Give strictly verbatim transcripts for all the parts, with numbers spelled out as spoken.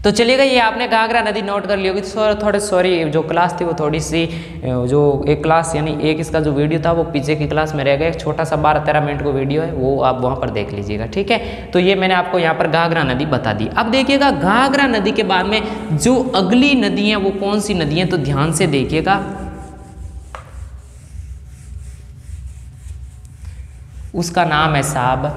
तो चलिएगा, ये आपने घाघरा नदी नोट कर ली होगी। थोड़े सॉरी, जो क्लास थी वो थोड़ी सी, जो एक क्लास यानी एक इसका जो वीडियो था वो पीछे की क्लास में रह गया। एक छोटा सा बारह तेरह मिनट को वीडियो है, वो आप वहाँ पर देख लीजिएगा, ठीक है। तो ये मैंने आपको यहाँ पर घाघरा नदी बता दी। अब देखिएगा घाघरा नदी के बाद में जो अगली नदी है वो कौन सी नदी है, तो ध्यान से देखिएगा। उसका नाम है साहब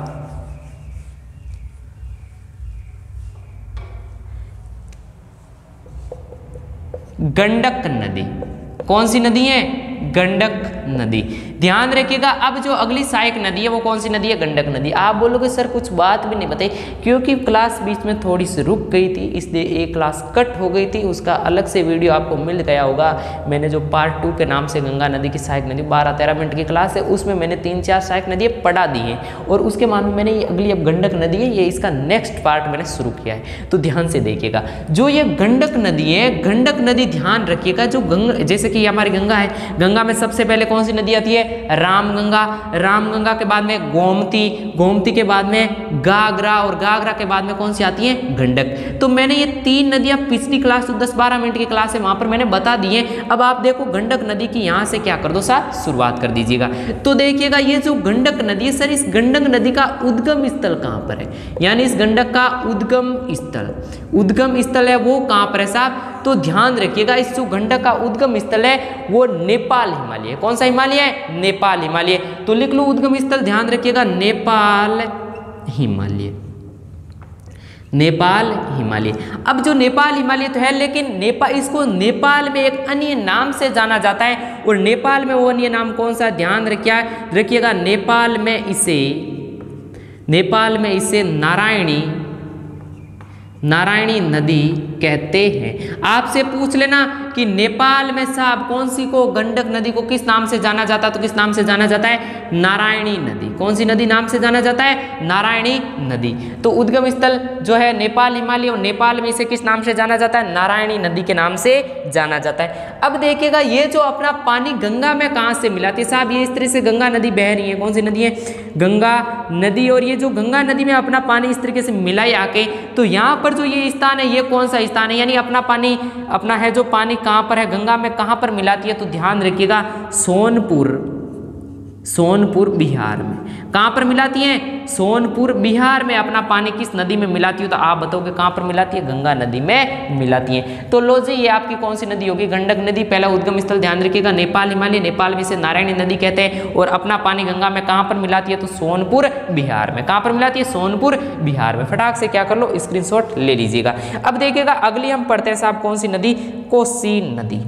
गंडक नदी। कौन सी नदी है? गंडक नदी। ध्यान रखिएगा। अब जो अगली सहायक नदी है वो कौन सी नदी है? गंडक नदी। आप बोलोगे सर कुछ बात भी नहीं बताई, क्योंकि क्लास बीच में थोड़ी सी रुक गई थी, इसलिए एक क्लास कट हो गई थी। उसका अलग से वीडियो आपको मिल गया होगा। मैंने जो पार्ट टू के नाम से गंगा नदी की सहायक नदी बारह तेरह मिनट की क्लास है, उसमें मैंने तीन चार सहायक नदी पढ़ा दी है, और उसके बाद में मैंने ये अगली अब गंडक नदी है, ये इसका नेक्स्ट पार्ट मैंने शुरू किया है। तो ध्यान से देखिएगा, जो ये गंडक नदी है, गंडक नदी ध्यान रखिएगा, जो गंगा जैसे कि हमारी गंगा है, गंगा में सबसे पहले कौन सी नदी आती है? रामगंगा। रामगंगा के बाद में गोमती, गोमती के बाद में घाघरा, और घाघरा के बाद में कौन सी आती है? गंडक। तो मैंने ये तीन नदियां पिछली क्लास तो दस बारह मिनट की क्लास है वहां पर मैंने बता दी है। अब आप देखो गंडक नदी की यहां से क्या कर दो साहब, शुरुआत कर दीजिएगा। तो देखिएगा ये जो गंडक नदी है सर, इस गंडक नदी का उद्गम स्थल कहां पर है? यानी इस गंडक का उद्गम स्थल, उद्गम स्थल है वो कहां पर है साहब? तो ध्यान रखिएगा, इस जो गंडक का उद्गम स्थल है वो नेपाल हिमालय। कौन सा हिमालय है? नेपाल हिमालय। तो लिख लो उद्गम स्थल, ध्यान रखिएगा, नेपाल हिमालय, नेपाल हिमालय। अब जो नेपाल हिमालय तो है, लेकिन नेपाल, इसको नेपाल में एक अन्य नाम से जाना जाता है, और नेपाल में वो अन्य नाम कौन सा? ध्यान रखिए रखिएगा नेपाल में इसे, नेपाल में इसे नारायणी, नारायणी नदी कहते हैं। आपसे पूछ लेना कि नेपाल में साहब कौन सी को, गंडक नदी को किस नाम से जाना जाता है? तो किस नाम से जाना जाता है? नारायणी नदी। कौन सी नदी नाम से जाना जाता है? नारायणी नदी। तो उद्गम स्थल जो है नेपाल हिमालय, और नेपाल में इसे किस नाम से जाना जाता है? नारायणी नदी के नाम से जाना जाता है। अब देखिएगा ये जो अपना पानी गंगा में कहाँ से मिलाती है साहब? ये इस तरह से गंगा नदी बह रही है। कौन सी नदी है? गंगा नदी। और ये जो गंगा नदी में अपना पानी इस तरीके से मिलाई आके, तो यहाँ पर जो ये स्थान है ये कौन सा स्थान है? यानी अपना पानी, अपना है जो पानी कहाँ पर है? गंगा में कहाँ पर मिलाती है? तो ध्यान रखिएगा, सोनपुर, सोनपुर बिहार में। कहाँ पर मिलाती है? सोनपुर बिहार में अपना पानी किस नदी में मिलाती है? तो आप बताओगे कहाँ पर मिलाती है? गंगा नदी में मिलाती है। तो लो जी, ये आपकी कौन सी नदी होगी? गंडक नदी। पहला उद्गम स्थल ध्यान रखिएगा नेपाल हिमालय, नेपाल में इसे नारायणी नदी कहते हैं, और अपना पानी गंगा में कहाँ पर मिलाती है? तो सोनपुर बिहार में। कहाँ पर मिलाती है? सोनपुर बिहार में। फटाक से क्या कर लो, स्क्रीनशॉट ले लीजिएगा। अब देखिएगा अगली हम पढ़ते हैं साहब कौन सी नदी? कोसी नदी।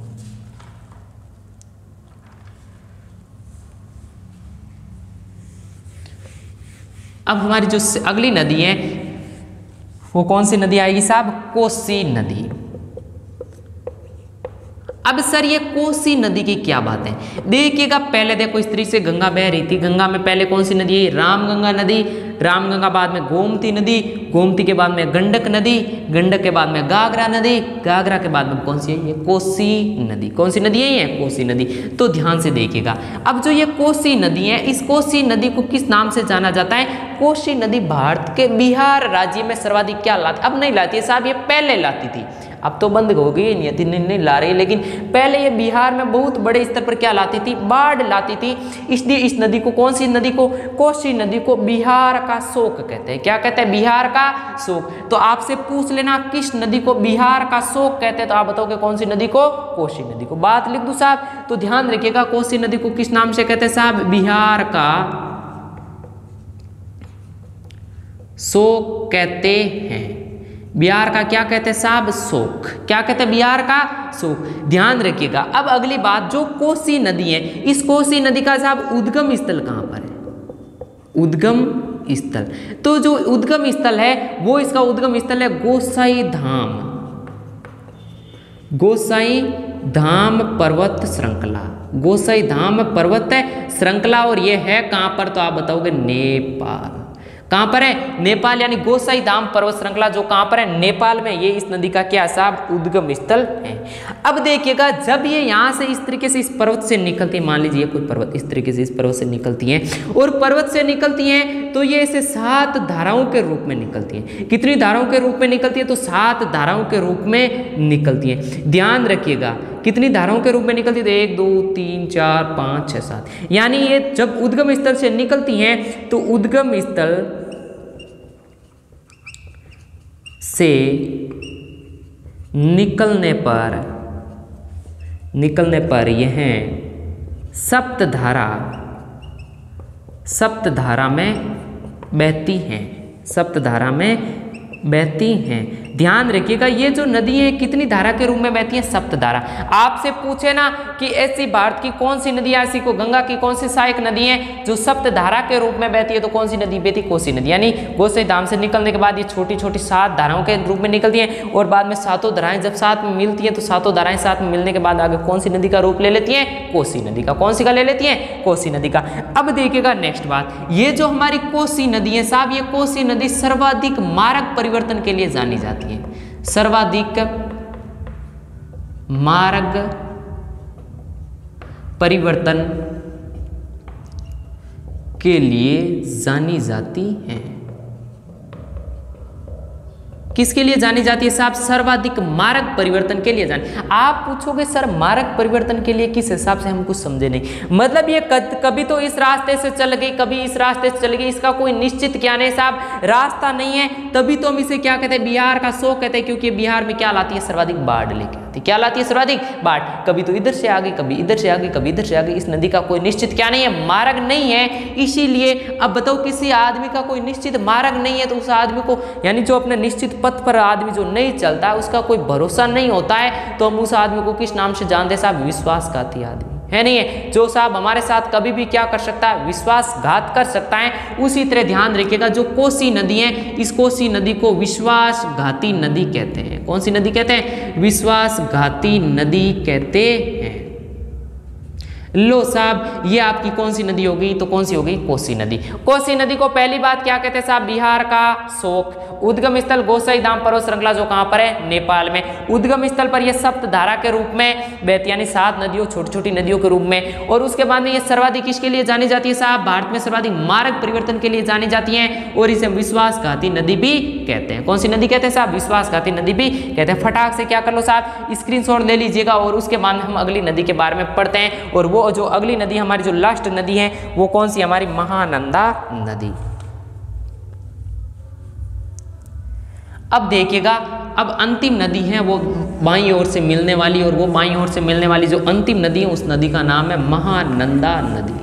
अब हमारी जो अगली नदी है वो कौन सी नदी आएगी साहब? कोसी नदी। अब सर ये कोसी नदी की क्या बात है? देखिएगा, पहले देखो इस तरीके से गंगा बह रही थी। गंगा में पहले कौन सी नदी है? रामगंगा नदी। रामगंगा बाद में गोमती नदी, गोमती के बाद में गंडक नदी, गंडक के बाद में घाघरा नदी, घाघरा के बाद में कौन सी है? ये कोसी नदी। कौन सी नदी है ये? कोसी नदी। तो ध्यान से देखिएगा, अब जो ये कोसी नदी है, इस कोसी नदी को किस नाम से जाना जाता है? कोसी नदी भारत के बिहार राज्य में सर्वाधिक क्या लाती? अब नहीं लाती है साहब, ये पहले लाती थी, अब तो बंद हो गई, नहीं, नहीं, नहीं ला रही, लेकिन पहले ये बिहार में बहुत बड़े स्तर पर क्या लाती थी? बाढ़ लाती थी। इसलिए इस नदी को, कौन सी नदी को? कोसी नदी को बिहार का शोक कहते हैं। क्या कहते हैं? बिहार का शोक। तो आपसे पूछ लेना किस नदी को बिहार का शोक कहते हैं, तो आप बताओगे कौन सी नदी को? कोसी नदी को। बात लिख दूं साहब? तो ध्यान रखिएगा, कोसी नदी को किस नाम से कहते हैं साहब? बिहार का शोक कहते हैं। बिहार का क्या कहते हैं साहब? शोक। क्या कहते हैं? बिहार का शोक। ध्यान रखिएगा। अब अगली बात, जो कोसी नदी है, इस कोसी नदी का साहब उद्गम स्थल कहां पर है? उद्गम स्थल। तो जो उद्गम स्थल है वो, इसका उद्गम स्थल है गोसाई धाम, गोसाई धाम पर्वत श्रृंखला, गोसाई धाम पर्वत श्रृंखला। और ये है कहां पर? तो आप बताओगे नेपाल। कहां पर है? नेपाल, यानी गोसाई धाम पर्वत श्रृंखला जो कहां पर है? नेपाल में। ये इस नदी का क्या साहब? उद्गम स्थल है। अब देखिएगा जब ये यहां से इस तरीके से इस पर्वत से निकलती है, मान लीजिए कोई पर्वत इस तरीके से इस पर्वत से निकलती है और पर्वत से निकलती हैं तो ये ऐसे सात धाराओं के रूप में निकलती है। कितनी धाराओं के रूप में निकलती है? तो सात धाराओं के रूप में निकलती है। ध्यान रखिएगा कितनी धाराओं के रूप में निकलती है? तो एक, दो, तीन, चार, पाँच, छः, सात, यानी ये जब उद्गम स्थल से निकलती हैं तो उद्गम स्थल से निकलने पर निकलने पर यह सप्तधारा सप्तधारा में बहती हैं, सप्तधारा में बहती हैं। ध्यान रखिएगा ये जो नदी है कितनी धारा के रूप में बहती है? सप्तधारा। आपसे पूछे ना कि ऐसी भारत की कौन सी नदी है, ऐसी को गंगा की कौन सी सहायक नदी है जो सप्तधारा के रूप में बहती है, तो कौन सी नदी बहती? कोसी नदी। यानी गोसाई धाम से निकलने के बाद ये छोटी छोटी सात धाराओं के रूप में निकलती हैं और बाद में सातों धाराएं जब साथ में मिलती हैं तो सातों धाराएं साथ में मिलने के बाद आगे कौन सी नदी का रूप ले लेती हैं? कोसी नदी का। कौन सी का ले लेती हैं? कोसी नदी का। अब देखिएगा नेक्स्ट बात, ये जो हमारी कोसी नदी है साहब, ये कोसी नदी सर्वाधिक मार्ग परिवर्तन के लिए जानी जाती है। सर्वाधिक मार्ग परिवर्तन के लिए जानी जाती है। किसके लिए जानी जाती है साहब? सर्वाधिक मार्ग परिवर्तन के लिए जानी। आप पूछोगे सर मार्ग परिवर्तन के लिए किस हिसाब से? हम कुछ समझे नहीं। मतलब ये कभी तो इस रास्ते से चल गई, कभी इस रास्ते से चल गई, इसका कोई निश्चित क्या नहीं साहब, रास्ता नहीं है। तभी तो हम इसे क्या कहते हैं? बिहार का शो कहते हैं, क्योंकि बिहार में क्या लाती है? सर्वाधिक बाढ़ लेके आती है। क्या लाती है? सर्वाधिक बाढ़। कभी तो इधर से आ गई, कभी इधर से आ गई, कभी इधर से आ गई। इस नदी का कोई निश्चित क्या नहीं है? मार्ग नहीं है। इसीलिए अब बताओ किसी आदमी का कोई निश्चित मार्ग नहीं है तो उस आदमी को, यानी जो अपने निश्चित पथ पर आदमी जो नहीं चलता है उसका कोई भरोसा नहीं होता है, तो हम उस आदमी को किस नाम से जानते हैं साहब? विश्वासघाती आदमी है नहीं है, जो साहब हमारे साथ कभी भी क्या कर सकता है? विश्वासघात कर सकता है। उसी तरह ध्यान रखिएगा जो कोसी नदी है, इस कोसी नदी को विश्वासघाती नदी कहते हैं। कौन सी नदी कहते हैं? विश्वासघाती नदी कहते हैं। लो साहब ये आपकी कौन सी नदी होगी? तो कौन सी होगी? कोसी नदी। कोसी नदी को पहली बात क्या कहते हैं साहब? बिहार का शोक। उद्गम स्थल गोसाई धाम पर्वत श्रृंखला जो कहां पर है? नेपाल में। उद्गम स्थल पर यह सप्तधारा के रूप में बहती, यानी सात नदियों छोटी छोटी नदियों के रूप में। और उसके बाद में ये सर्वाधिक किसके लिए जानी जाती है साहब? भारत में सर्वाधिक मार्ग परिवर्तन के लिए जानी जाती है और इसे विश्वासघाती नदी भी कहते हैं। कौन सी नदी कहते हैं साहब? विश्वासघाती नदी भी कहते हैं। फटाक से क्या कर लो साहब? स्क्रीनशॉट ले लीजिएगा और उसके बाद हम अगली नदी के बारे में पढ़ते हैं। और वो जो अगली नदी हमारी जो लास्ट नदी है वो कौन सी? हमारी महानंदा नदी। अब देखिएगा अब अंतिम नदी है वो बाईं ओर से मिलने वाली, और वो बाईं ओर से मिलने वाली जो अंतिम नदी है उस नदी का नाम है महानंदा नदी।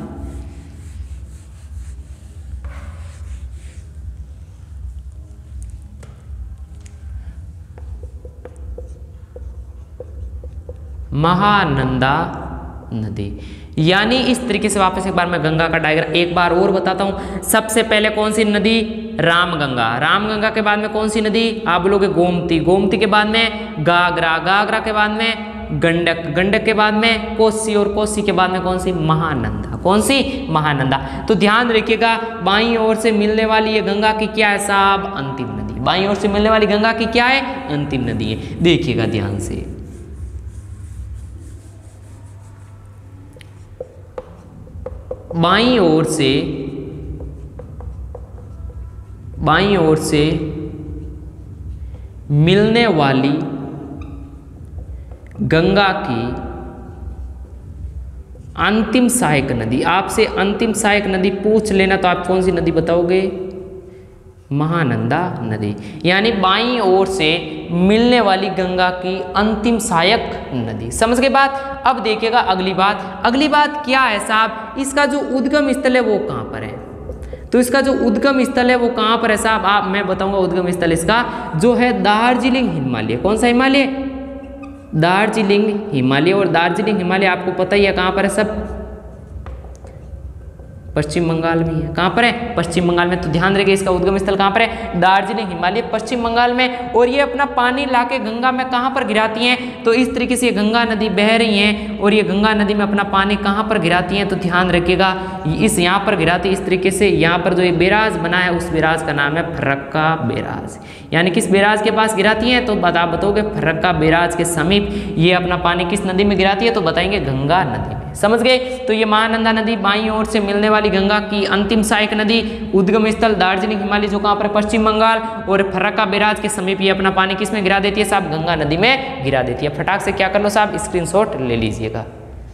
महानंदा नदी, यानी इस तरीके से वापस एक बार मैं गंगा का डायग्राम एक बार और बताता हूं। सबसे पहले कौन सी नदी? रामगंगा। रामगंगा के बाद में कौन सी नदी? आप बोलोगे गोमती। गोमती के बाद में गागरा। गागरा के बाद में गंडक। गंडक के बाद में कोसी, और कोसी के बाद में कौन सी? महानंदा। कौन सी? महानंदा। तो ध्यान रखिएगा बाईं ओर से मिलने वाली ये गंगा की क्या है साहब? अंतिम नदी। बाईं ओर से मिलने वाली गंगा की क्या है? अंतिम नदी है। देखिएगा ध्यान से, बाईं ओर से बाईं ओर से मिलने वाली गंगा की अंतिम सहायक नदी। आपसे अंतिम सहायक नदी पूछ लेना तो आप कौन सी नदी बताओगे? महानंदा नदी। यानी बाईं ओर से मिलने वाली गंगा की अंतिम सहायक नदी। समझ गए बात? अब देखिएगा अगली बात। अगली बात क्या है साहब? इसका जो उद्गम स्थल है वो कहां पर है? तो इसका जो उद्गम स्थल है वो कहां पर है साहब? आप मैं बताऊंगा उद्गम स्थल इसका जो है दार्जिलिंग हिमालय। कौन सा हिमालय? दार्जिलिंग हिमालय। और दार्जिलिंग हिमालय आपको पता ही है कहां पर है सब? पश्चिम बंगाल में है। कहाँ पर है? पश्चिम बंगाल में। तो ध्यान रखिए इसका उद्गम स्थल कहाँ पर है? दार्जिलिंग हिमालय पश्चिम बंगाल में। और ये अपना पानी लाके गंगा में कहाँ पर गिराती हैं? तो इस तरीके से ये गंगा नदी बह रही हैं और ये गंगा नदी में अपना पानी कहाँ पर गिराती हैं? तो ध्यान रखिएगा इस यहाँ पर गिराती है इस तरीके से। यहाँ पर जो ये बैराज बना है उस बैराज का नाम है फरक्का बैराज। यानी किस बैराज के पास गिराती हैं? तो बता बताओगे फरक्का बैराज के समीप ये अपना पानी किस नदी में गिराती है? तो बताएंगे गंगा नदी में। समझ गए? तो ये महानंदा नदी बाईं ओर से मिलने वाली गंगा की अंतिम सहायक नदी, उद्गम स्थल दार्जिलिंग हिमालय जो कहाँ पर पश्चिम बंगाल, और फरक्का बैराज के समीप ये अपना पानी किस में गिरा देती है साहब? गंगा नदी में गिरा देती है। फटाक से क्या कर लो साहब? स्क्रीनशॉट ले लीजिएगा।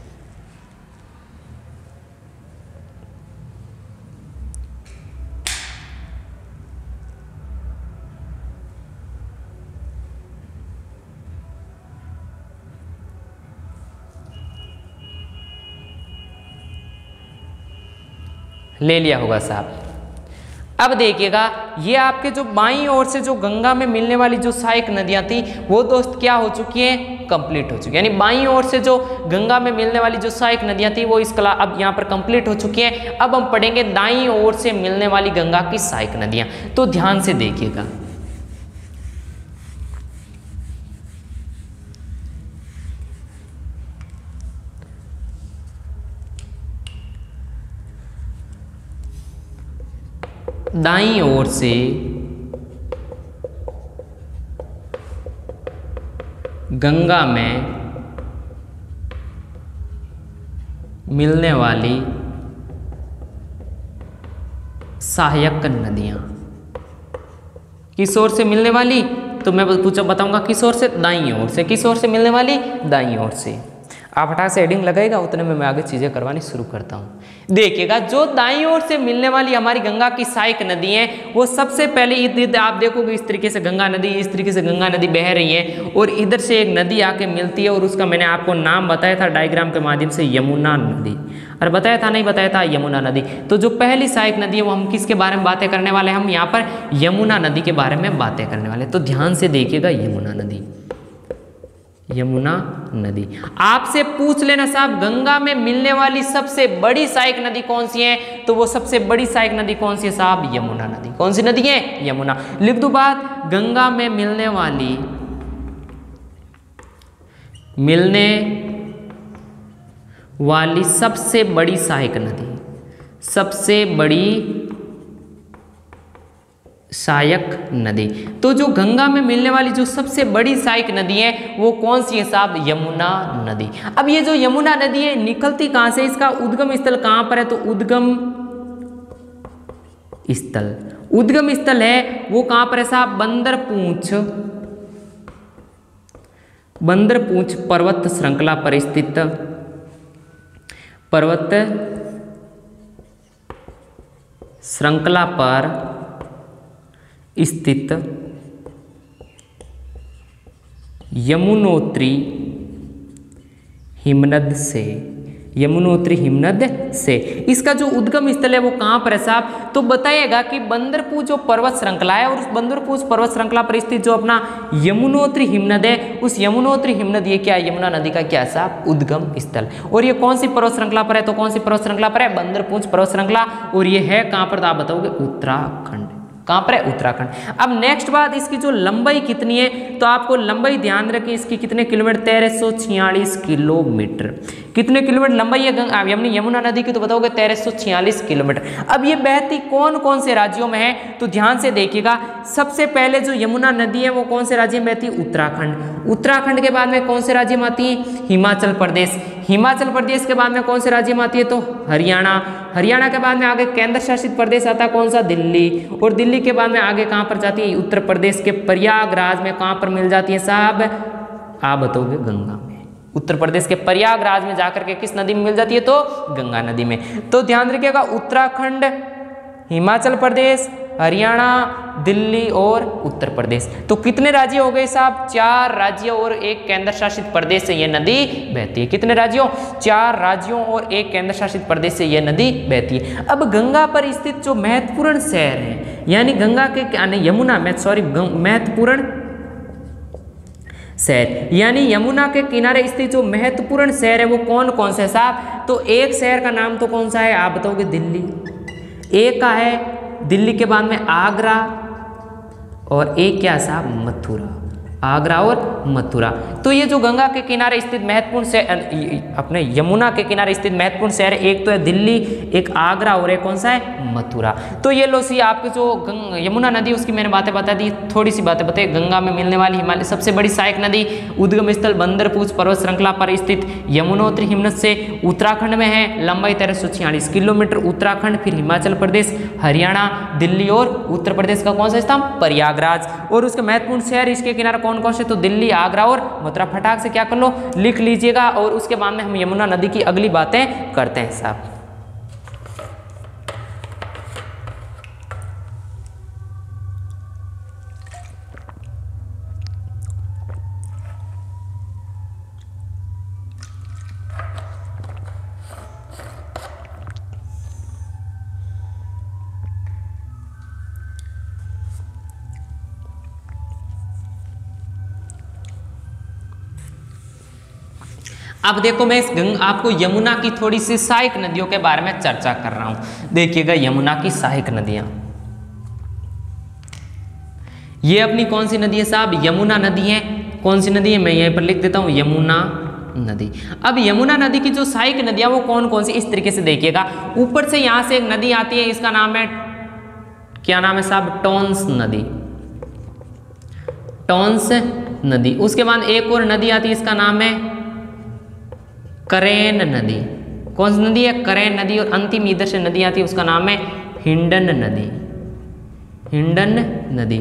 ले लिया होगा साहब। अब देखिएगा ये आपके जो बाईं ओर से जो गंगा में मिलने वाली जो सहायक नदियां थी वो दोस्त क्या हो चुकी हैं? कंप्लीट हो चुकी है। यानी बाईं ओर से जो गंगा में मिलने वाली जो सहायक नदियां थी वो इस कला अब यहाँ पर कंप्लीट हो चुकी हैं। अब हम पढ़ेंगे दाईं ओर से मिलने वाली गंगा की सहायक नदियां। तो ध्यान से देखिएगा, दाईं ओर से गंगा में मिलने वाली सहायक नदियां किस ओर से मिलने वाली? तो मैं पूछा बताऊंगा किस ओर से? दाईं ओर से। किस ओर से मिलने वाली? दाईं ओर से। आप हटाक से हेडिंग लगाएगा उतने में मैं आगे चीजें करवानी शुरू करता हूँ। देखिएगा जो दाईं ओर से मिलने वाली हमारी गंगा की सहायक नदी है वो सबसे पहले इधर आप देखोगे इस तरीके से गंगा नदी इस तरीके से गंगा नदी बह रही है और इधर से एक नदी आके मिलती है और उसका मैंने आपको नाम बताया था डायग्राम के माध्यम से, यमुना नदी। और बताया था नहीं बताया था? यमुना नदी। तो जो पहली सहायक नदी है वो हम किसके बारे में बातें करने वाले हैं? हम यहाँ पर यमुना नदी के बारे में बातें करने वाले। तो ध्यान से देखिएगा यमुना नदी, यमुना नदी। आपसे पूछ लेना साहब गंगा में मिलने वाली सबसे बड़ी सहायक नदी कौन सी है? तो वो सबसे बड़ी सहायक नदी कौन सी है साहब? यमुना नदी। कौन सी नदी है? यमुना। लिख दो बात, गंगा में मिलने वाली मिलने वाली सबसे बड़ी सहायक नदी, सबसे बड़ी सहायक नदी। तो जो गंगा में मिलने वाली जो सबसे बड़ी सहायक नदी है वो कौन सी है साहब? यमुना नदी। अब ये जो यमुना नदी है निकलती कहां से? इसका उद्गम स्थल कहां पर है? तो उद्गम स्थल, उद्गम स्थल है वो कहां पर है साहब? बंदरपूंछ, बंदरपूंछ पर्वत श्रृंखला पर स्थित, पर्वत श्रृंखला पर स्थित यमुनोत्री हिमनद से, यमुनोत्री हिमनद से। इसका जो उद्गम स्थल है वो कहाँ पर है साहब? तो बताइएगा कि बंदरपूंछ जो पर्वत श्रृंखला है और उस बंदरपूंछ पर्वत श्रृंखला पर स्थित जो अपना यमुनोत्री हिमनद है उस यमुनोत्री हिमनद ये क्या है? यमुना नदी का क्या है साहब? उद्गम स्थल। और ये कौन सी पर्वत श्रृंखला पर है? तो कौन सी पर्वत श्रृंखला पर है? बंदरपूंछ पर्वत श्रृंखला। और ये है कहाँ पर? तो आप बताओगे उत्तराखंड। कहाँ पर है? उत्तराखंड। अब नेक्स्ट बात, इसकी जो लंबाई कितनी है? तो आपको लंबाई ध्यान रखें इसकी कितने किलोमीटर? तेरह सौ छियालीस किलोमीटर। कितने किलोमीटर लंबाई है गंगा यमुना यमुना नदी की? तो बताओगे तेरह सौ छियालीस किलोमीटर। अब ये बहती कौन कौन से राज्यों में है? तो ध्यान से देखिएगा, सबसे पहले जो यमुना नदी है वो कौन से राज्य में बहती है? उत्तराखंड। उत्तराखंड के बाद में कौन से राज्य में आती है? हिमाचल प्रदेश। हिमाचल प्रदेश के बाद में कौन से राज्य में आती है? तो हरियाणा। हरियाणा के बाद में आगे केंद्र शासित प्रदेश आता है कौन सा? दिल्ली। और दिल्ली के बाद में आगे कहाँ पर जाती है? उत्तर प्रदेश के प्रयागराज में। कहाँ पर मिल जाती है साहब? आप बताओगे गंगा में। उत्तर प्रदेश के प्रयागराज में जाकर के किस नदी में मिल जाती है? तो गंगा नदी में। तो ध्यान रखिएगा उत्तराखंड, हिमाचल प्रदेश, हरियाणा, दिल्ली और उत्तर प्रदेश। तो कितने राज्य हो गए साहब? चार राज्य और एक केंद्र शासित प्रदेश से यह नदी बहती है। कितने राज्यों? चार राज्यों और एक केंद्र शासित प्रदेश से यह नदी बहती है। अब गंगा पर स्थित जो महत्वपूर्ण शहर है, यानी गंगा के यमुना में सॉरी महत्वपूर्ण शहर, यानी यमुना के किनारे स्थित जो महत्वपूर्ण शहर है वो कौन कौन से साहब? तो एक शहर का नाम तो कौन सा है आप बताओगे? दिल्ली। एक का है दिल्ली के बाद में आगरा, और एक क्या साहब? मथुरा। आगरा और मथुरा। तो ये जो गंगा के किनारे स्थित महत्वपूर्ण शहर, अपने यमुना के किनारे स्थित महत्वपूर्ण शहर, एक तो है दिल्ली, एक आगरा और एक कौन सा है? मथुरा। तो ये लो सी आपके जो यमुना नदी उसकी मैंने बातें बता दी, थोड़ी सी बातें बताई। गंगा में मिलने वाली हिमालय सबसे बड़ी सहायक नदी, उद्गम स्थल बंदरपूछ पर्वत श्रृंखला पर स्थित यमुनोत्री हिमनद से उत्तराखंड में है, लंबाई तेरह सौ छियालीस किलोमीटर। उत्तराखंड, फिर हिमाचल प्रदेश, हरियाणा, दिल्ली और उत्तर प्रदेश का कौन सा स्थान? प्रयागराज। और उसके महत्वपूर्ण शहर इसके किनारे कौन कौन से? तो दिल्ली, आगरा और मथुरा। फटाक से क्या कर लो? लिख लीजिएगा। और उसके बाद में हम यमुना नदी की अगली बातें करते हैं साहब। अब देखो मैं इस गंगा आपको यमुना की थोड़ी सी सहायक नदियों के बारे में चर्चा कर रहा हूं। देखिएगा यमुना की सहायक नदियां, ये अपनी कौन सी नदी है साहब? यमुना नदी है। कौन सी नदी है? मैं यहीं पर लिख देता हूं, यमुना नदी। अब यमुना नदी की जो सहायक नदियां वो कौन कौन सी? इस तरीके से देखिएगा, ऊपर से यहां से एक नदी आती है, इसका नाम है, क्या नाम है साहब? टोंस नदी। टोंस नदी। उसके बाद एक और नदी आती है, इसका नाम है करेन नदी। कौन सी नदी है? करेन नदी। और अंतिम इधर से नदी आती है, उसका नाम है हिंडन नदी। हिंडन नदी।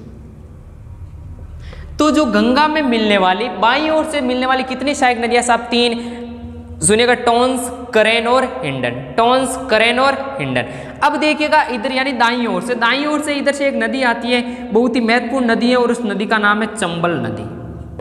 तो जो गंगा में मिलने वाली, बाईं ओर से मिलने वाली कितनी सहायक नदियां साहब? तीन। सुनिएगा, टोंस, करेन और हिंडन। टोंस, करेन और हिंडन। अब देखिएगा इधर, यानी दाईं ओर से, दाईं ओर से इधर से एक नदी आती है, बहुत ही महत्वपूर्ण नदी है, और उस नदी का नाम है चंबल नदी।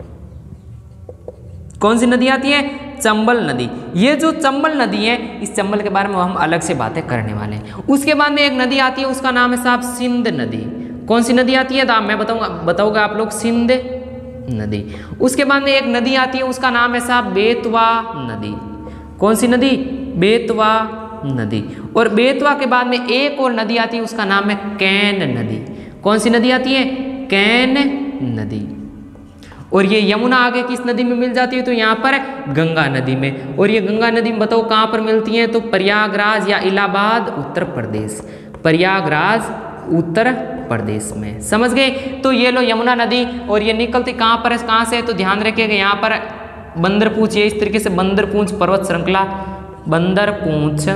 कौन सी नदी आती है? चंबल नदी। ये जो चंबल नदी है, इस चंबल के बारे में हम अलग से बातें करने वाले हैं। उसके बाद में एक नदी आती है, उसका नाम है साहब सिंध नदी। कौन सी नदी आती है? तो मैं बताऊंगा, बताओगे आप लोग, सिंध नदी। उसके बाद में एक नदी आती है, उसका नाम है साहब बेतवा नदी। कौन सी नदी? बेतवा नदी। और बेतवा के बाद में एक और नदी आती है, उसका नाम है कैन नदी। कौन सी नदी आती है? कैन नदी। और ये यमुना आगे किस नदी में मिल जाती है? तो यहाँ पर गंगा नदी में। और ये गंगा नदी में बताओ कहाँ पर मिलती है? तो प्रयागराज या इलाहाबाद, उत्तर प्रदेश। प्रयागराज, उत्तर प्रदेश में। समझ गए? तो ये लो यमुना नदी, और ये निकलती कहाँ पर है? कहाँ से? तो ध्यान रखिएगा, यहाँ पर बंदरपूछ, ये इस तरीके से बंदरपूछ पर्वत श्रृंखला, बंदरपूछ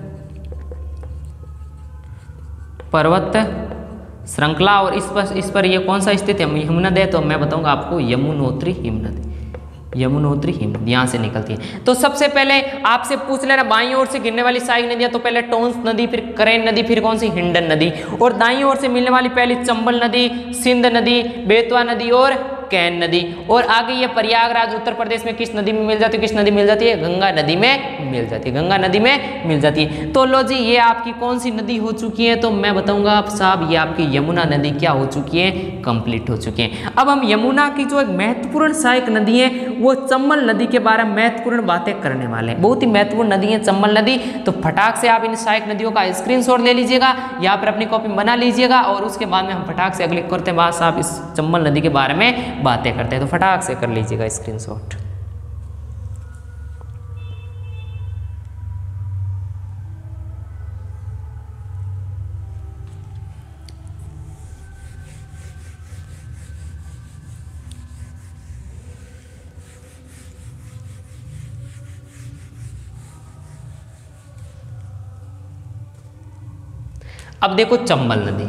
पर्वत श्रृंखला। और इस पर इस पर ये कौन सा स्थित है? हिमनद है। तो मैं बताऊंगा आपको यमुनोत्री हिमनद। यमुनोत्री हिमनद यहाँ से निकलती है। तो सबसे पहले आपसे पूछ लेना, बाईं ओर से गिरने वाली सहायक नदियां, तो पहले टोंस नदी, फिर करेन नदी, फिर कौन सी? हिंडन नदी। और दाईं ओर से मिलने वाली पहली चंबल नदी, सिंध नदी, बेतवा नदी और कैन नदी। और आगे ये प्रयागराज उत्तर प्रदेश में किस नदी में मिल जाती है? किस नदी मिल जाती है? गंगा नदी में मिल जाती है। गंगा नदी में मिल जाती है। तो लो जी, ये आपकी कौन सी नदी हो चुकी है? तो मैं बताऊंगा आप साहब, ये आपकी यमुना नदी क्या हो चुकी है? कंप्लीट हो चुकी है। अब हम यमुना की जो एक महत्वपूर्ण सहायक नदी है, वो चंबल नदी के बारे में महत्वपूर्ण बातें करने वाले हैं। बहुत ही महत्वपूर्ण नदी है चंबल नदी। तो फटाक से आप इन सहायक नदियों का स्क्रीनशॉट ले लीजिएगा, यहाँ पर अपनी कॉपी बना लीजिएगा, और उसके बाद में हम फटाक से अगले करते हैं बात साहब इस चंबल नदी के बारे में बातें करते हैं। तो फटाक से कर लीजिएगा स्क्रीनशॉट। अब देखो चंबल नदी।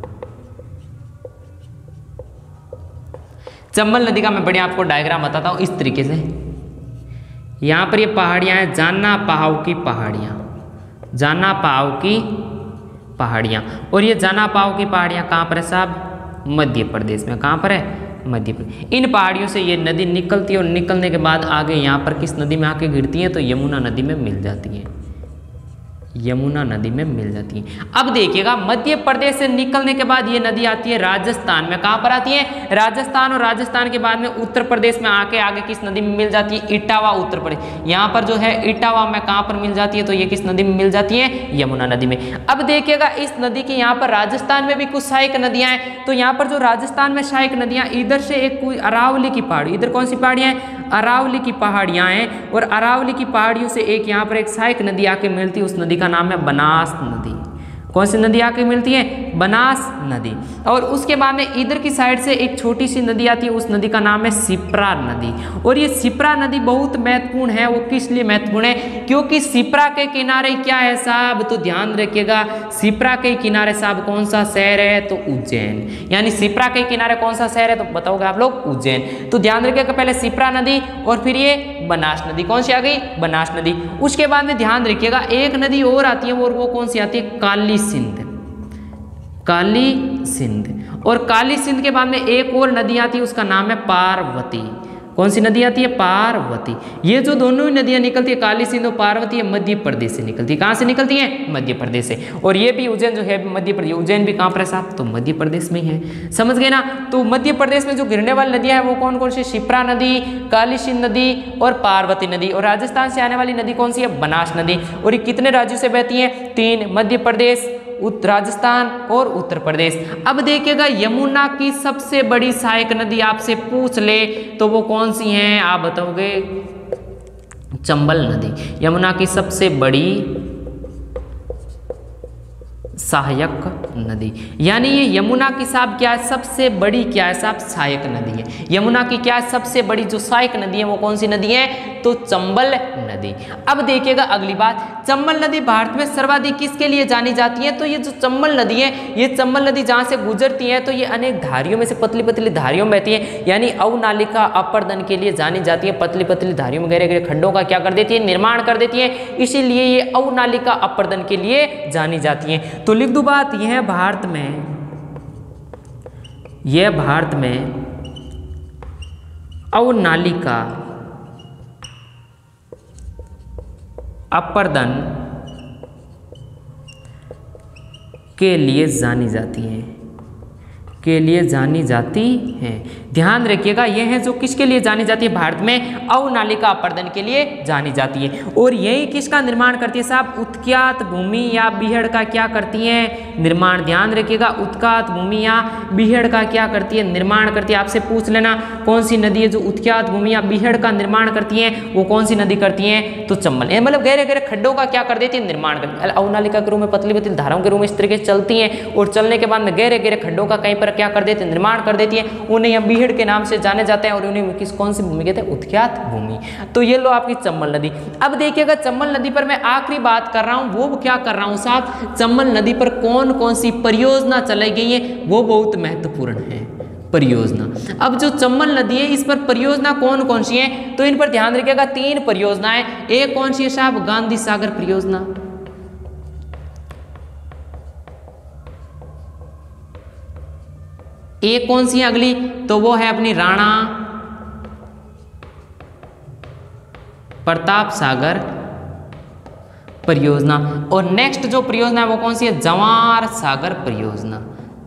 चंबल नदी का मैं बढ़िया आपको डायग्राम बताता हूँ इस तरीके से। यहाँ पर ये पहाड़ियाँ हैं, जाना पहाड़ की पहाड़ियाँ, जाना पहाड़ की पहाड़ियाँ। और ये जाना पहाड़ की पहाड़ियाँ कहाँ पर है साहब? मध्य प्रदेश में। कहाँ पर है? मध्य प्रदेश। इन पहाड़ियों से ये नदी निकलती है, और निकलने के बाद आगे यहाँ पर किस नदी में आके गिरती है? तो यमुना नदी में मिल जाती है। यमुना नदी में मिल जाती है। अब देखिएगा मध्य प्रदेश से निकलने के बाद ये नदी आती है राजस्थान में। कहाँ पर आती है? राजस्थान। और राजस्थान के बाद में उत्तर प्रदेश में आके आगे किस नदी में मिल जाती है? इटावा, उत्तर प्रदेश। यहाँ पर जो है इटावा में कहाँ पर मिल जाती है? तो ये किस नदी में मिल जाती है? यमुना नदी में। अब देखिएगा इस नदी की यहाँ पर राजस्थान में भी कुछ सहायक नदियां हैं। तो यहाँ पर जो राजस्थान में सहायक नदियां, इधर से एक कोई अरावली की पहाड़ी, इधर कौन सी पहाड़ियां हैं? अरावली की पहाड़ियां हैं। और अरावली की पहाड़ियों से एक यहाँ पर एक सहायक नदी आके मिलती है, उस नदी का नाम है बनास नदी। कौन सी नदी आके मिलती है? बनास नदी। और उसके बाद में इधर की साइड से एक छोटी सी नदी आती है, उस नदी का नाम है शिप्रा नदी। और ये शिप्रा नदी बहुत महत्वपूर्ण है। वो किस लिए महत्वपूर्ण है? क्योंकि शिप्रा के किनारे क्या है साहब? तो ध्यान रखिएगा, शिप्रा के किनारे साहब कौन सा शहर है? तो उज्जैन। यानी शिप्रा के किनारे कौन सा शहर है? तो बताओगे आप लोग? उज्जैन। तो ध्यान रखिएगा, पहले शिप्रा नदी और फिर ये बनास नदी। कौन सी आ गई? बनास नदी। उसके बाद में ध्यान रखिएगा एक नदी और आती है, और वो कौन सी आती है? काली सिंध। काली सिंध। और काली सिंध के बाद में एक और नदी आती है, उसका नाम है पार्वती। कौन सी नदी आती है? पार्वती। ये जो दोनों ही नदियां निकलती है, काली सिंध और पार्वती, है मध्य प्रदेश से निकलती है। कहाँ से निकलती है? मध्य प्रदेश से। और ये भी उज्जैन जो है मध्य प्रदेश। उज्जैन भी कहाँ पर है साहब? तो मध्य प्रदेश में ही है। समझ गए ना? तो मध्य प्रदेश में जो गिरने वाली नदियां हैं वो कौन कौन सी? शिप्रा नदी, काली सिंध नदी और पार्वती नदी। और राजस्थान से आने वाली नदी कौन सी है? बनास नदी। और ये कितने राज्यों से बहती है? तीन, मध्य प्रदेश, राजस्थान और उत्तर प्रदेश। अब देखिएगा यमुना की सबसे बड़ी सहायक नदी आपसे पूछ ले तो वो कौन सी है? आप बताओगे? चंबल नदी। यमुना की सबसे बड़ी सहायक नदी। यानी ये यमुना की साहब क्या है? सबसे बड़ी क्या है साहब? सहायक नदी है। यमुना की क्या है? सबसे बड़ी जो सहायक नदी है वो कौन सी नदी है? तो चंबल नदी। अब देखिएगा अगली बात, चंबल नदी भारत में सर्वाधिक किसके लिए जानी जाती है? तो ये जो चंबल नदी है, ये चंबल नदी जहाँ से गुजरती है तो ये अनेक धारियों में से पतली पतली धारियों में बहती है। यानी अवनालिका अपर्दन के लिए जानी जाती है। पतली पतली धारियों में गहरे गहरे खड्डों का क्या कर देती है? निर्माण कर देती है। इसीलिए ये अवनालिका अपर्दन के लिए जानी जाती है। तो लिख दो बात, यह भारत में यह भारत में अवनालिका अपर्दन के लिए जानी जाती है के लिए जानी जाती हैं। ध्यान रखिएगा, यह है जो किसके लिए जानी जाती है? भारत में अवनालिका अपर्दन के लिए जानी जाती है। और यही किसका निर्माण करती है साहब? उत्ख्यात भूमि या बीहड़ का क्या करती है? निर्माण। ध्यान रखिएगा, उत्ख्यात भूमि या बीहड़ का क्या करती है? निर्माण करती है। आपसे पूछ लेना कौन सी नदी है जो उत्ख्यात भूमि या बीहड़ का निर्माण करती है? वो कौन सी नदी करती है? तो चंबल। मतलब गहरे गहरे खड्डों का क्या कर देती है? निर्माण करती है। अवनालिका के रूप में पतली पतली धाराओं के रूप में इस तरीके से चलती है और चलने के बाद में गहरे गहरे खड्डों का कहीं पर क्या कर देती है? निर्माण कर देती है। उन्हें हम बीहड़ के नाम से जाने जाते हैं और उन्हें किस कौन सी भूमि कहते हैं? उत्ख्यात भूमि। तो ये लो आपकी चंबल नदी। अब देखिएगा चंबल नदी पर मैं आखिरी बात कर रहा हूं, वो क्या कर रहा हूं साहब? चंबल नदी पर कौन कौन सी परियोजना चलाई गई है वो बहुत महत्वपूर्ण है। परियोजना। अब जो चंबल नदी है इस पर परियोजना कौन कौन सी है? तो इन पर ध्यान रखिएगा, तीन परियोजनाएं। एक कौन सी है साहब? गांधी सागर परियोजना। एक कौन सी है अगली? तो वो है अपनी राणा प्रताप सागर परियोजना। और नेक्स्ट जो परियोजना है वो कौन सी है? जवार सागर परियोजना।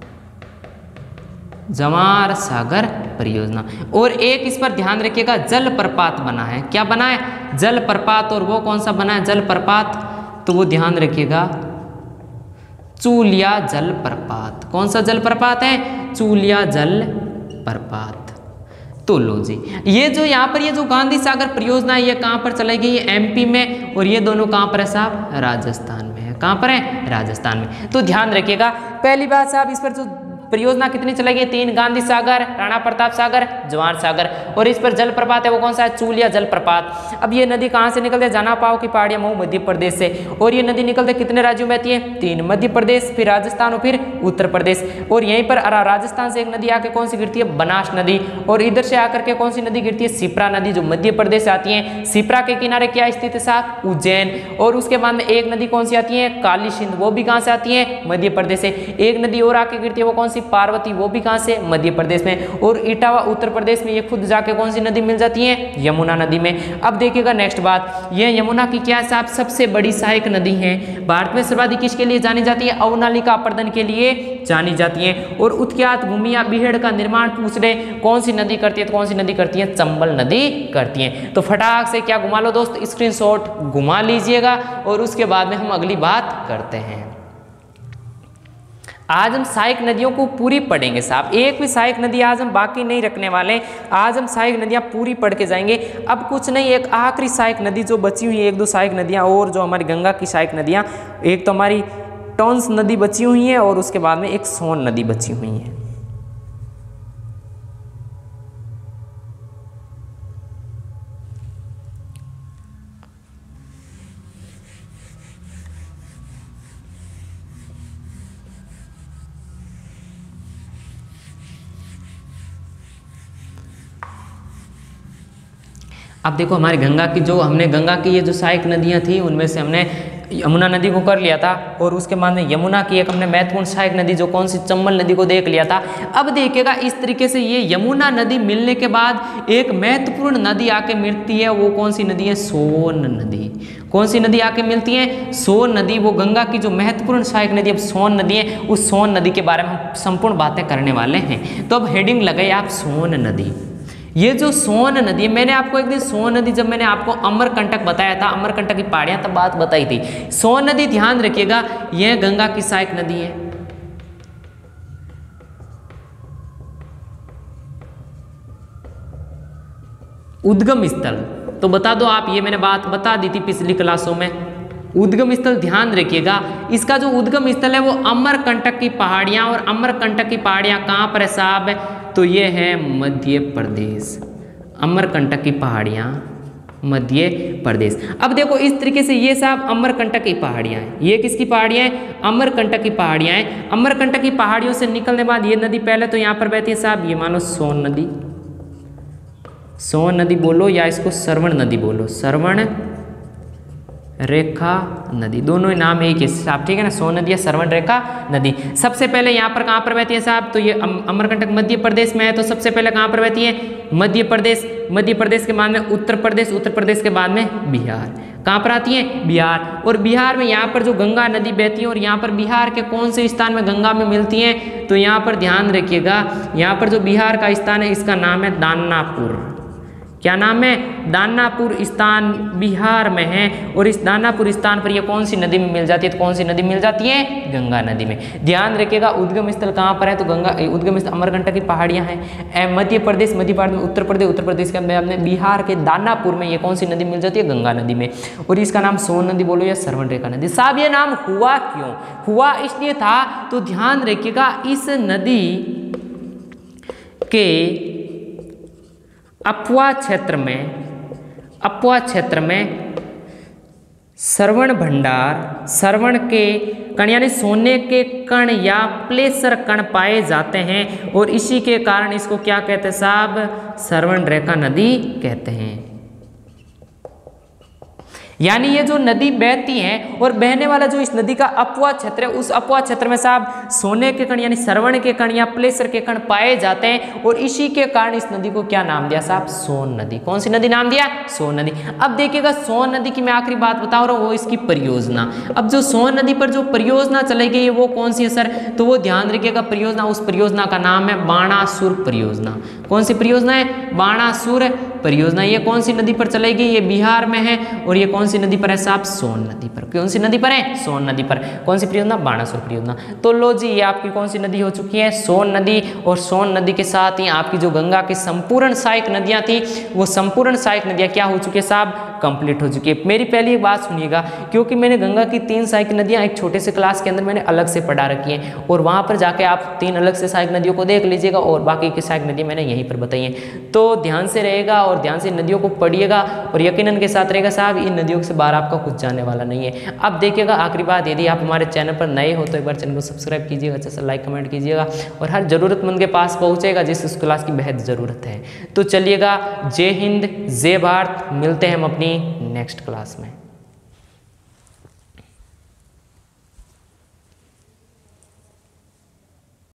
जवार सागर परियोजना। और एक इस पर ध्यान रखिएगा, जल प्रपात बना है। क्या बना है? जल प्रपात। और वो कौन सा बना है जल प्रपात? तो वो ध्यान रखिएगा, चूलिया जल प्रपात। कौन सा जल प्रपात है? चूलिया जल प्रपात। तो लो जी, ये जो यहाँ पर ये जो गांधी सागर परियोजना है ये कहाँ पर चलाई गई है? एमपी में। और ये दोनों कहाँ पर है साहब? राजस्थान में है। कहाँ पर है? राजस्थान में। तो ध्यान रखिएगा, पहली बात साहब इस पर जो परियोजना कितनी चलाई गई? तीन। गांधी सागर, राणा प्रताप सागर, जवाहर सागर। और इस पर जल प्रपात है वो कौन सा है? चूलिया जल प्रपात। अब ये नदी कहाँ से निकलती है? जाना पाओ की पहाड़ियां मऊ मध्य प्रदेश से। और ये नदी निकलते कितने राज्यों में बहती है? तीन। मध्य प्रदेश, फिर राजस्थान और फिर उत्तर प्रदेश। और यहीं पर राजस्थान से एक नदी आके कौन सी गिरती है? बनास नदी। और इधर से आकर के कौन सी नदी गिरती है? शिप्रा नदी, जो मध्य प्रदेश से आती है। शिप्रा के किनारे क्या स्थित है साहब? उज्जैन। और उसके बाद में एक नदी कौन सी आती है? काली सिंध, वो भी कहाँ से आती है? मध्य प्रदेश से। एक नदी और आके गिरती है, वो कौन सी पार्वती वो भी कहाँ से, मध्य प्रदेश में। और इटावा उत्तर प्रदेश में, ये खुद जाके कौन सी नदी मिल जाती है, यमुना नदी में। अब देखिएगा नेक्स्ट बात, ये यमुना की क्या साहब सबसे बड़ी सहायक नदी है। भारत में सर्वाधिक किसके लिए जानी जाती है, अवनालिका अपर्दन के लिए जानी जाती है। और उत्ख्यात भूमि या बीहड़ का निर्माण पूछ रहे कौन सी नदी करती है, तो कौन सी नदी करती है, चंबल नदी करती है। तो फटाक से क्या घुमा लो दोस्त, स्क्रीनशॉट घुमा लीजिएगा और उसके बाद में हम अगली बात करते हैं। आज हम सहायक नदियों को पूरी पढ़ेंगे साहब, एक भी सहायक नदी आज हम बाकी नहीं रखने वाले, आज हम सहायक नदियां पूरी पढ़ के जाएंगे। अब कुछ नहीं, एक आखिरी सहायक नदी जो बची हुई है, एक दो सहायक नदियां और जो हमारी गंगा की सहायक नदियां, एक तो हमारी टॉन्स नदी बची हुई है और उसके बाद में एक सोन नदी बची हुई है। अब देखो हमारी गंगा की जो हमने गंगा की ये जो सहायक नदियाँ थी उनमें से हमने यमुना नदी को कर लिया था और उसके बाद में यमुना की एक हमने महत्वपूर्ण सहायक नदी जो कौन सी, चंबल नदी को देख लिया था। अब देखिएगा इस तरीके से ये यमुना नदी मिलने के बाद एक महत्वपूर्ण नदी आके मिलती है, वो कौन सी नदी है, सोन नदी। कौन सी नदी आके मिलती है, सोन नदी। वो गंगा की जो महत्वपूर्ण सहायक नदी अब सोन नदी है, उस सोन नदी के बारे में हम संपूर्ण बातें करने वाले हैं। तो अब हेडिंग लगाइए आप, सोन नदी। ये जो सोन नदी, मैंने आपको एक दिन सोन नदी जब मैंने आपको अमरकंटक बताया था, अमरकंटक की पहाड़ियां तब बात बताई थी। सोन नदी ध्यान रखिएगा, यह गंगा की सहायक नदी है। उद्गम स्थल तो बता दो आप, ये मैंने बात बता दी थी पिछली क्लासों में। उद्गम स्थल ध्यान रखिएगा, इसका जो उद्गम स्थल है वो अमरकंटक की पहाड़ियां, और अमरकंटक की पहाड़ियां कहाँ पर है साहब, तो ये है मध्य प्रदेश। अमरकंटक की पहाड़ियां मध्य प्रदेश। अब देखो इस तरीके से ये साहब अमरकंटक की पहाड़ियां हैं, ये किसकी पहाड़ियां हैं, अमरकंटक की पहाड़ियां हैं। अमरकंटक की पहाड़ियों से निकलने बाद ये नदी पहले तो यहाँ पर बहती है साहब, ये मानो सोन नदी, सोन नदी बोलो या इसको सरवण नदी बोलो, सरवण रेखा नदी, दोनों ही नाम एक ही साहब, ठीक है ना, सोन नदी या सरवण रेखा नदी। सबसे पहले यहाँ पर कहाँ पर बहती है साहब, तो ये अमरकंटक मध्य प्रदेश में है, तो सबसे पहले कहाँ पर बहती है, मध्य प्रदेश। मध्य प्रदेश के बाद में उत्तर प्रदेश, उत्तर प्रदेश के बाद में बिहार। कहाँ पर आती है, बिहार। और बिहार में यहाँ पर जो गंगा नदी बहती है, और यहाँ पर बिहार के कौन से स्थान में गंगा में मिलती है, तो यहाँ पर ध्यान रखिएगा, यहाँ पर जो बिहार का स्थान है इसका नाम है दानापुर। क्या नाम है, दानापुर स्थान बिहार में है। और इस दानापुर स्थान पर ये कौन सी नदी में मिल जाती है, तो कौन सी नदी मिल जाती है, गंगा नदी में। ध्यान रखिएगा उद्गम स्थल कहाँ पर है, तो गंगा उद्गम स्थल अमरकंटक की पहाड़ियां हैं। मध्य प्रदेश, मध्य प्रदेश में उत्तर प्रदेश, उत्तर प्रदेश के अपने बिहार के दानापुर में ये कौन सी नदी मिल जाती है, गंगा नदी में। और इसका नाम सोन नदी बोलो या सरवण रेखा नदी। साहब ये नाम हुआ क्यों, हुआ इसलिए था, तो ध्यान रखिएगा इस नदी के अपवा क्षेत्र में, अपवा क्षेत्र में सरवण भंडार, सरवण के कण यानी सोने के कण या प्लेसर कण पाए जाते हैं, और इसी के कारण इसको क्या कहते हैं साहब, सरवण रेखा नदी कहते हैं। यानी ये जो नदी बहती है और बहने वाला जो इस नदी का अपवा क्षेत्र है, उस अपवा क्षेत्र में साहब सोने के कण यानी सरवण के कण या प्लेसर के कण पाए जाते हैं, और इसी के कारण इस नदी को क्या नाम दिया साहब, सोन नदी। कौन सी नदी नाम दिया, सोन नदी। अब देखिएगा सोन नदी की मैं आखिरी बात बता रहा हूँ, वो इसकी परियोजना। अब जो सोन नदी पर जो परियोजना चलेगी वो कौन सी है सर, तो वो ध्यान रखिएगा परियोजना, उस परियोजना का नाम है बाणासुर परियोजना। कौन सी परियोजना है, बाणासुर परियोजना। ये कौन सी नदी पर चलेगी, ये बिहार में है। और ये कौन सी नदी पर है साहब, सोन नदी पर। कौन सी नदी पर है, सोन नदी पर। कौन सी परियोजना, बाणासुर परियोजना। तो लो जी, ये आपकी कौन सी नदी हो चुकी है, सोन नदी। और सोन नदी के साथ ही आपकी जो गंगा की संपूर्ण सहायक नदियां थी, वो संपूर्ण सहायक नदियां क्या हो चुकी है साहब, कंप्लीट हो चुकी है। मेरी पहली एक बात सुनिएगा, क्योंकि मैंने गंगा की तीन सहायक नदियां एक छोटे से क्लास के अंदर मैंने अलग से पढ़ा रखी हैं, और वहां पर जाके आप तीन अलग से सहायक नदियों को देख लीजिएगा, और बाकी की सहायक नदियां मैंने यहीं पर बताई हैं। तो ध्यान से रहेगा और ध्यान से नदियों को पढ़िएगा, और यकीनन के साथ रहेगा साहब, इन नदियों से बाहर आपका कुछ जाने वाला नहीं है। अब देखिएगा आखिरी बात, यदि आप हमारे चैनल पर नए हो तो एक बार चैनल को सब्सक्राइब कीजिएगा, अच्छा सा लाइक कमेंट कीजिएगा, और हर जरूरतमंद के पास पहुंचेगा जिस उस क्लास की बेहद ज़रूरत है। तो चलिएगा, जय हिंद, जय भारत, मिलते हैं हम अपनी नेक्स्ट क्लास में।